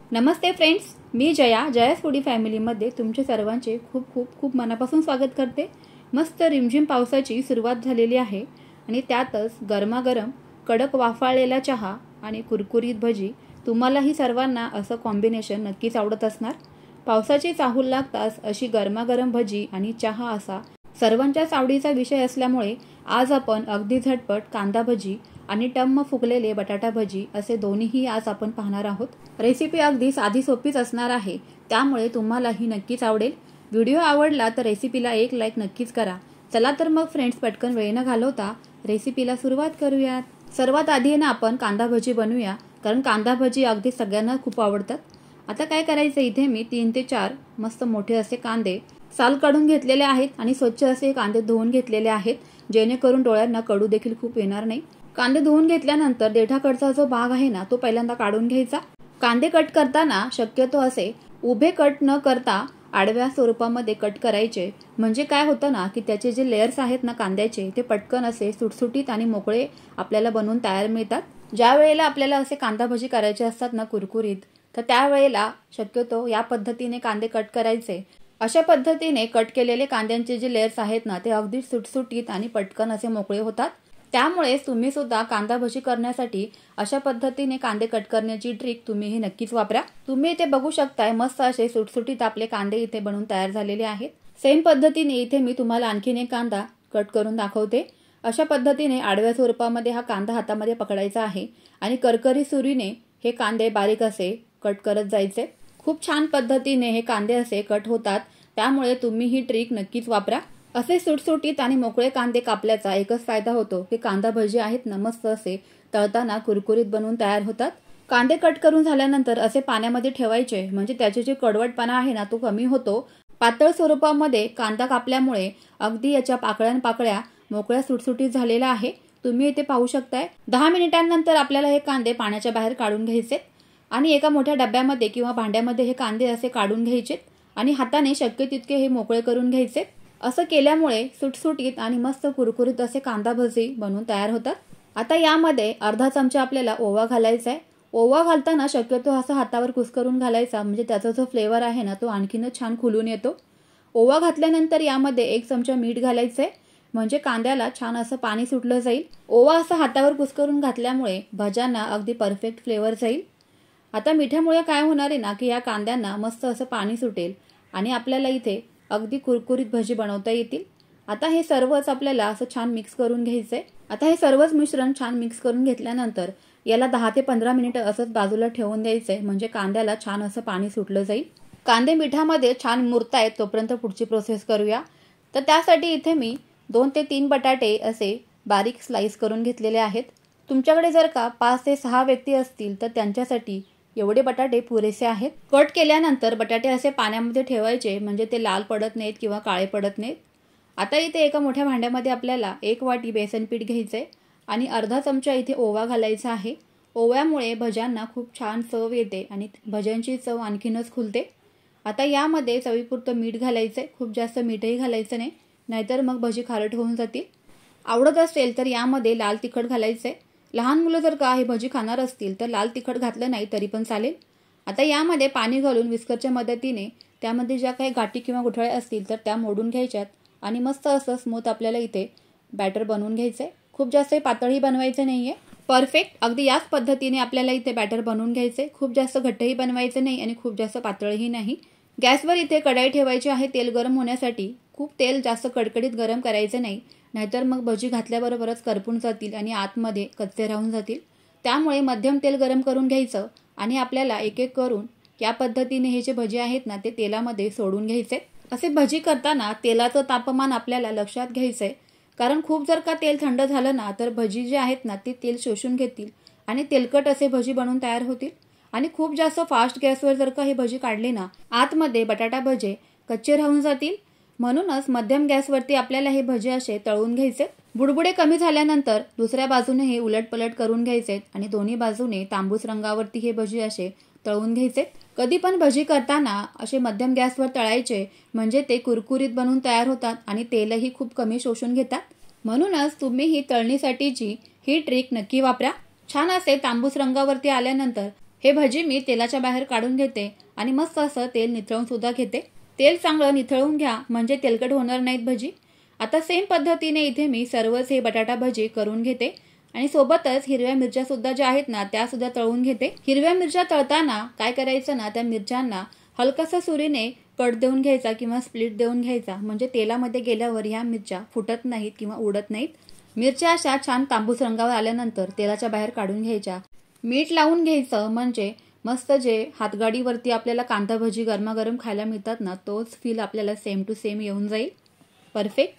नमस्ते friends, मी जयास foodie फॅमिलीमध्ये तुमचे सर्वांचे खूप खूप खूप मनापासून स्वागत करते। मस्त रिमझिम पावसाची सुरुवात झालेली आहे आणि त्यातच गरमागरम कडक वाफाळलेला चहा आणि कुरकुरीत भजी। तुम्हालाही सर्वांना असं कॉम्बिनेशन नक्कीच आवडत असणार। पावसाची चाहूल लागताच अशी गरमागरम भजी आणि चहा असा सर्वांच्याच आवडीचा विषय असल्यामुळे आज आपण अगदी झटपट कांदा भजी आणि टम्म फुगलेले बटाटा भजी असे दोन्हीही आज आपण पाहणार आहोत। रेसिपी अगदी साधी सोपीच असणार आहे, त्यामुळे तुम्हालाही नक्कीच आवडेल। व्हिडिओ आवडला तर रेसिपीला एक लाईक नक्कीच करा। चला तर मग फ्रेंड्स, पटकन वेळ न घालवता रेसिपीला सुरुवात करूयात। सर्वात आधी ना आपण कांदा भजी बनवूया, कारण कांदा भजी अगदी सगळ्यांना खूप आवडतात। आता काय करायचं, इथे मी 3 ते 4 मस्त मोठे असे कांदे साल काढून घेतलेले आहेत आणि स्वच्छ असे कांदे धुवून घेतलेले आहेत, जेणेकरून डोळ्यांना कडू देखील खूप येणार नाही। कांदे धुवून घेतल्यानंतर देठाकडचा जो भाग आहे ना तो पहिल्यांदा काढून घ्यायचा। कांदे कट करताना शक्यतो असे उभे कट न करता आडव्या स्वरूपामध्ये कट करायचे, म्हणजे काय होतं ना की त्याचे जे लेयर्स आहेत ना कांद्याचे ते पटकन असे सुटसुटीत आणि मोकळे आपल्याला बनवून तयार मिळतात। ज्या वेळेला आपल्याला असे कांदा भजी करायचे असतात ना कुरकुरीत, तर त्यावेळेला शक्यतो या पद्धतीने कांदे कट करायचे। अशा पद्धतीने कट केलेले कांद्यांचे जे लेयर्स आहेत ना ते अगदी सुटसुटीत आणि पटकन असे मोकळे होतात। त्यामुळे तुम्ही सुद्धा कांदा भजी करण्यासाठी अशा पद्धतीने कांदे कट करण्याची ट्रिक तुम्ही ही नक्कीच वापरा। तुम्ही इथे बघू शकताय मस्त असे सुटसुटीत आपले कांदे इथे बनवून तयार झालेले आहेत। सेम पद्धतीने इथे मी तुम्हाला आणखीन एक कांदा कट करून दाखवते। अशा पद्धतीने आडव्या स्वरूपामध्ये हा कांदा हातामध्ये पकडायचा आहे आणि करकरी सुरीने हे कांदे बारीक असे कट करत जायचे। खूप छान पद्धतीने हे कांदे असे कट होतात, त्यामुळे तुम्ही ही ट्रिक नक्कीच वापरा। असे सुटसुटीत आणि मोकळे कांदे कापल्याचा एकच फायदा होतो की कांदा भजी आहेत ना मस्त असे तळताना कुरकुरीत बनवून तयार होतात। कांदे कट करून झाल्यानंतर असे पाण्यामध्ये ठेवायचे, म्हणजे त्याचे जे कडवटपणा आहे ना तो कमी होतो। पातळ स्वरूपामध्ये कांदा कापल्यामुळे अगदी याच्या पाकळ्या मोकळ्या सुटसुटीत झालेला आहे। तुम्ही इथे पाहू शकताय 10 मिनिटांनंतर आपल्याला हे कांदे पाण्याच्या बाहेर काढून घ्यायचे आणि एका मोठ्या डब्यामध्ये किंवा भांड्यामध्ये हे कांदे असे काढून घ्यायचे आणि हाताने शक्य तितके हे मोकळे करून घ्यायचे। असं केल्यामुळे सुटसुटीत आणि मस्त कुरकुरीत असे कांदा भजी बनवून तयार होतात। आता यामध्ये अर्धा चमचा आपल्याला ओवा घालायचा आहे। ओवा घालताना शक्यतो असं हातावर कुस्करून घालायचा, म्हणजे त्याचा जो फ्लेवर आहे ना तो आणखीनच छान खुलून येतो। ओवा घातल्यानंतर यामध्ये 1 चमचा मीठ घालायचंय, म्हणजे कांद्याला छान असं पाणी सुटलं जाईल। ओवा असं हातावर कुस्करून घातल्यामुळे भज्यांना अगदी परफेक्ट फ्लेवर जाईल। आता मिठामुळे काय होणार आहे ना की या कांद्यांना मस्त असं पाणी सुटेल आणि आपल्याला इथे अगदी कुरकुरीत भजी बनवता येतील। आता हे सर्वच आपल्याला असं छान मिक्स करून घ्यायचंय। आता हे सर्वच मिश्रण छान मिक्स करून घेतल्यानंतर याला 10 ते 15 मिनिटं असंच बाजूला ठेवून द्यायचंय, म्हणजे कांद्याला छान असं पाणी सुटलं जाईल। कांदे मिठामध्ये छान मुरतायत तोपर्यंत पुढची प्रोसेस करूया। तर त्यासाठी इथे मी 2 ते 3 बटाटे असे बारीक स्लाइस करून घेतलेले आहेत। तुमच्याकडे जर का 5 ते 6 व्यक्ती असतील तर त्यांच्यासाठी एवढे बटाटे पुरेसे आहेत। कट केल्यानंतर बटाटे असे पाण्यामध्ये ठेवायचे, म्हणजे ते लाल पडत नाहीत किंवा काळे पडत नाहीत। आता इथे एका मोठ्या भांड्यामध्ये आपल्याला 1 वाटी बेसन पीठ घ्यायचंय आणि अर्धा चमचा इथे ओवा घालायचा आहे। ओव्यामुळे भज्यांना खूप छान चव येते आणि भज्यांची चव आणखीनच खुलते। आता यामध्ये चवीपुरतं मीठ घालायचंय, खूप जास्त मीठही घालायचं नाही, नाहीतर मग भजी खारट होऊन जातील। आवडत असेल तर यामध्ये लाल तिखट घालायचंय। लहान मुलं जर का हे भजी खाणार असतील तर लाल तिखट घातलं नाही तरी पण चालेल। आता यामध्ये पाणी घालून विस्करच्या मदतीने त्यामध्ये ज्या काही गाठी किंवा गुठळ्या असतील तर त्या मोडून घ्यायच्यात आणि मस्त असं स्मूथ आपल्याला इथे बॅटर बनवून घ्यायचंय। खूप जास्त पातळही बनवायचं नाहीये, परफेक्ट अगदी याच पद्धतीने आपल्याला इथे बॅटर बनवून घ्यायचंय। खूप जास्त घट्टही बनवायचं नाही आणि खूप जास्त पातळही नाही। गॅसवर इथे कढई ठेवायची आहे तेल गरम होण्यासाठी। खूप तेल जास्त कडकडीत गरम करायचं नाही, नाहीतर मग भजी घातल्याबरोबरच करपून जातील आणि आतमध्ये कच्चे राहून जातील। त्यामुळे मध्यम तेल गरम करून घ्यायचं आणि आपल्याला एक एक करून या पद्धतीने हे जे भजी आहेत ना ते तेलामध्ये सोडून घ्यायचे। असे भजी करताना तेलाचं तापमान आपल्याला लक्षात घ्यायचंय, कारण खूप जर का तेल थंड झालं ना तर भजी जे आहेत ना ते तेल शोषून घेतील आणि तेलकट असे भजी बनवून तयार होतील। आणि खूप जास्त फास्ट गॅसवर जर का हे भजी काढले ना आतमध्ये बटाटा भजे कच्चे राहून जातील। म्हणूनच मध्यम गॅसवरती आपल्याला हे भजे असे तळून घ्यायचे। बुडबुडे कमी झाल्यानंतर दुसऱ्या बाजूने हे उलटपलट करून घ्यायचे आणि दोन्ही बाजूने तांबूस रंगावरती हे भजी असे तळून घ्यायचे। कधी पण भजी करताना असे मध्यम गॅसवर तळायचे, म्हणजे ते कुरकुरीत बनवून तयार होतात आणि तेलही खूप कमी शोषून घेतात। म्हणूनच तुम्ही ही तळणीसाठीची ही ट्रिक नक्की वापरा। छान असे तांबूस रंगावरती आल्यानंतर हे भजी मी तेलाच्या बाहेर काढून घेते आणि मस्त असं तेल निथळून सुद्धा घेते। तेल चांगलं निथळून घ्या म्हणजे तेलकट होणार नाहीत भजी। आता सेम पद्धतीने इथे मी सर्वच हे बटाटा भजी करून घेते आणि सोबतच हिरव्या मिरच्या सुद्धा ज्या आहेत ना त्या सुद्धा तळून घेते। हिरव्या मिरच्या तळताना काय करायचं ना, त्या मिरच्यांना हलकासा सुरीने कट देऊन घ्यायचा किंवा स्प्लिट देऊन घ्यायचा, म्हणजे तेलामध्ये गेल्यावर ह्या मिरच्या फुटत नाहीत किंवा उडत नाहीत। मिरच्या अशा छान तांबूस रंगावर आल्यानंतर तेलाच्या बाहेर काढून घ्यायच्या। मीठ लावून घ्यायचं म्हणजे मस्त जे हातगाडीवरती आपल्याला कांदा भजी गरमागरम खायला मिळतात ना, तोच फील आपल्याला सेम टू सेम येऊन जाईल। परफेक्ट।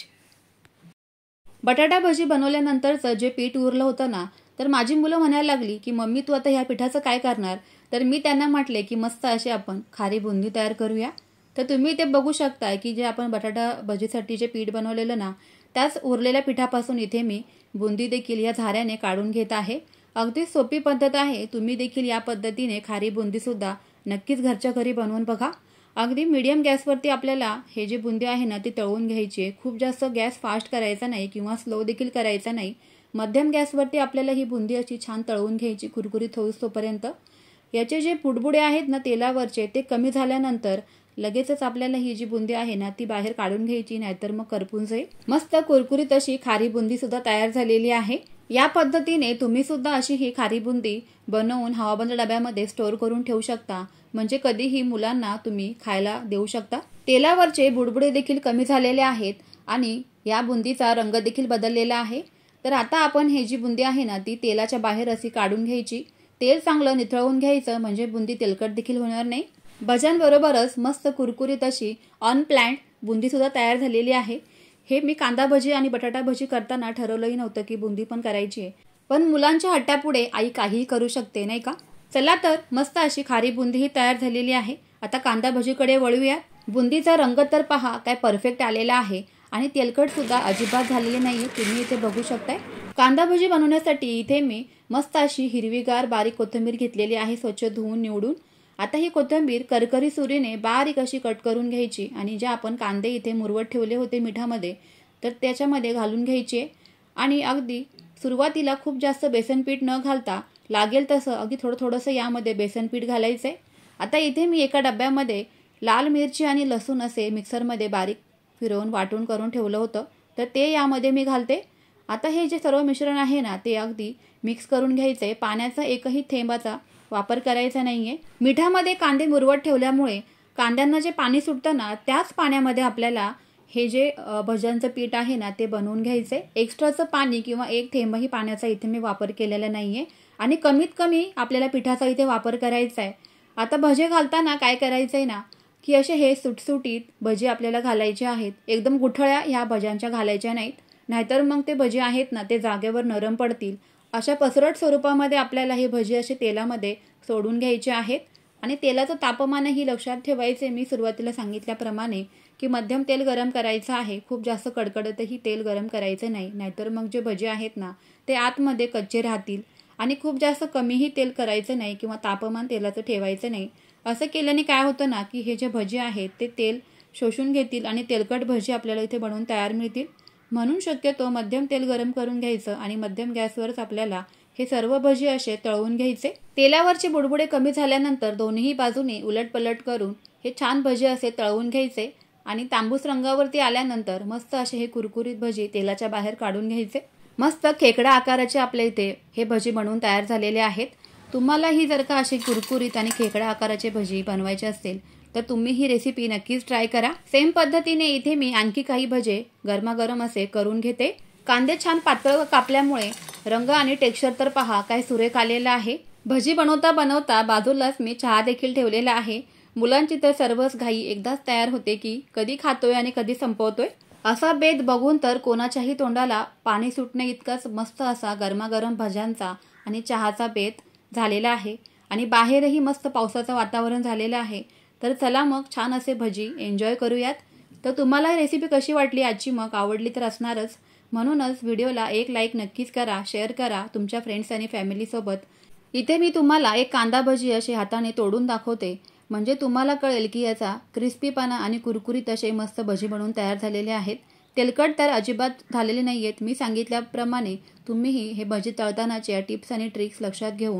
बटाटा भजी बनवल्यानंतरचं जे पीठ उरलं होतं ना, तर माझी मुलं म्हणायला लागली की मम्मी तू आता ह्या पिठाचं काय करणार? तर मी त्यांना म्हटले की मस्त अशी आपण खारी बुंदी तयार करूया। तर तुम्ही ते बघू शकता की जे आपण बटाटा भजीसाठी जे पीठ बनवलेलं ना, त्याच उरलेल्या पिठापासून इथे मी बुंदी देखील या झाऱ्याने काढून घेत आहे। अगदी सोपी पद्धत आहे। तुम्ही देखील या पद्धतीने खारी बुंदी सुद्धा नक्कीच घरच्या घरी बनवून बघा। अगदी मीडियम गॅसवरती आपल्याला हे जे बुंदी आहे ना ती तळून घ्यायची आहे। खूप जास्त गॅस फास्ट करायचा नाही किंवा स्लो देखील करायचा नाही। मध्यम गॅसवरती आपल्याला ही बुंदी अशी छान तळून घ्यायची कुरकुरीत होईस्तोपर्यंत। याचे जे बुडबुडे आहेत ना तेलावरचे ते कमी झाल्यानंतर लगेचच आपल्याला ही जी बुंदी आहे ना ती बाहेर काढून घ्यायची, नाहीतर मग करपून जाईल। मस्त कुरकुरीत अशी खारी बुंदी सुद्धा तयार झालेली आहे। या पद्धतीने तुम्ही सुद्धा अशी ही खारी बुंदी बनवून हवाबंद डब्यामध्ये स्टोअर करून ठेवू शकता, म्हणजे कधीही मुलांना तुम्ही खायला देऊ शकता। तेलावरचे बुडबुडे देखील कमी झालेले आहेत आणि या बुंदीचा रंग देखील बदललेला आहे। तर आता आपण ही जी बुंदी आहे ना ती तेलाच्या बाहेर अशी काढून घ्यायची। तेल चांगलं निथळून घ्यायचं म्हणजे बुंदी तेलकट देखील होणार नाही। भज्यांबरोबरच मस्त कुरकुरीत अशी अनप्लॅन्ड बुंदी सुद्धा तयार झालेली आहे। हे मी कांदा भजी आणि बटाटा भजी करताना ठरवलंही नव्हतं की बुंदी पण करायची आहे, पण मुलांच्या हट्टापुढे आई काहीही करू शकते नाही का। चला तर मस्त अशी खारी बुंदी ही तयार झालेली आहे। आता कांदा भजीकडे वळूया। बुंदीचा रंग तर पहा काय परफेक्ट आलेला आहे आणि तेलकट सुद्धा अजिबात झालेली नाहीये, तुम्ही इथे बघू शकताय। कांदा भजी बनवण्यासाठी इथे मी मस्त अशी हिरवीगार बारीक कोथिंबीर घेतलेली आहे, स्वच्छ धुवून निवडून। आता ही कोथिंबीर करकरी सुरीने बारीक अशी कट करून घ्यायची आणि जे आपण कांदे इथे मुरवत ठेवले होते मिठामध्ये तर त्याच्यामध्ये घालून घ्यायचे आणि अगदी सुरुवातीला खूप जास्त बेसन पीठ न घालता लागेल तसं अगदी थोडंसं यामध्ये बेसन पीठ घालायचंय। आता इथे मी एका डब्यामध्ये लाल मिरची आणि लसूण असे मिक्सरमध्ये बारीक फिरवून वाटून करून ठेवलं होतं, तर ते यामध्ये मी घालते। आता हे जे सर्व मिश्रण आहे ना ते अगदी मिक्स करून घ्यायचंय। पाण्याचा एकही थेंबाचा वापर करायचा नाहीये। मिठामध्ये कांदे मुरवत ठेवल्यामुळे कांद्यांना जे पाणी सुटतं ना त्याच पाण्यामध्ये आपल्याला हे जे भज्यांचं पीठ आहे ना ते बनवून घ्यायचंय। एक्स्ट्राचं पाणी किंवा एक थेंबही पाण्याचा इथे मी वापर केलेला नाहीये आणि कमीत कमी आपल्याला पिठाचा इथे वापर करायचा आहे। आता भजे घालताना काय करायचंय ना की असे हे सुटसुटीत भजी आपल्याला घालायचे आहेत। एकदम गुठळ्या ह्या भज्यांच्या घालायच्या नाहीत, नाहीतर मग ते भजी आहेत ना ते जागेवर नरम पडतील। अशा पसरट स्वरूपामध्ये आपल्याला हे भजी असे तेलामध्ये सोडून घ्यायचे आहेत आणि तेलाचं तापमानही लक्षात ठेवायचे। मी सुरुवातीला सांगितल्याप्रमाणे की मध्यम तेल गरम करायचं आहे, खूप जास्त कडकडतही तेल गरम करायचं नाही, नाहीतर मग जे भजी आहेत ना ते आतमध्ये कच्चे राहतील। आणि खूप जास्त कमीही तेल करायचं नाही किंवा तापमान तेलाचं ठेवायचं नाही। असं केल्याने काय होतं ना की हे जे भजी आहेत ते तेल शोषून घेतील आणि तेलकट भजी आपल्याला इथे बनवून तयार मिळतील। म्हणून शक्यतो मध्यम तेल गरम करून घ्यायचं आणि मध्यम गॅसवरच आपल्याला हे सर्व भजी असे तळून घ्यायचे। तेलावरचे बुडबुडे कमी झाल्यानंतर दोन्ही बाजूनी उलटपलट करून हे छान भजी असे तळून घ्यायचे आणि तांबूस रंगावरती आल्यानंतर मस्त असे हे कुरकुरीत भजी तेलाच्या बाहेर काढून घ्यायचे। मस्त खेकडा आकाराचे आपल्या इथे हे भजी बनवून तयार झालेले आहेत। तुम्हालाही जर का अशी कुरकुरीत आणि खेकडा आकाराचे भजी बनवायचे असतील तर तुम्ही ही रेसिपी नक्कीच ट्राय करा। सेम पद्धतीने इथे मी आणखी काही भजे गरमागरम असे करून घेते। कांदे छान पातळ कापल्यामुळे रंग आणि टेक्स्चर तर पहा काय सुरेख आलेला आहे। भजी बनवता बनवता बाजूलाच मी चहा देखील ठेवलेला आहे। मुलांची तर सर्वच घाई एकदाच तयार होते की कधी खातोय आणि कधी संपवतोय। असा बेत बघून तर कोणाच्याही तोंडाला पाणी सुटणे इतकाच मस्त असा गरमागरम भज्यांचा आणि चहाचा बेत झालेला आहे आणि बाहेरही मस्त पावसाचं वातावरण झालेलं आहे। तर चला मग छान असे भजी एन्जॉय करूयात। तर तुम्हाला ही रेसिपी कशी वाटली आजची? मग आवडली तर असणारच, म्हणूनच व्हिडिओला एक लाईक नक्कीच करा, शेअर करा तुमच्या फ्रेंड्स आणि फॅमिलीसोबत। इथे मी तुम्हाला एक कांदा भजी असे हाताने तोडून दाखवते, म्हणजे तुम्हाला कळेल की याचा क्रिस्पीपणा आणि कुरकुरीत असे मस्त भजी बनवून तयार झालेले आहेत। तेलकट तर अजिबात झालेले नाहीयेत। मी सांगितल्याप्रमाणे तुम्हीही हे भजी तळतानाच्या टिप्स आणि ट्रिक्स लक्षात घेऊन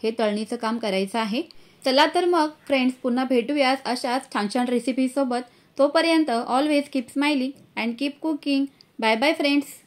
हे तळणीचं काम करायचं आहे। चला तर मग फ्रेंड्स, पुन्हा भेटूयाच अशाच छान छान रेसिपीसोबत। तोपर्यंत always keep smiling and keep cooking. Bye bye friends.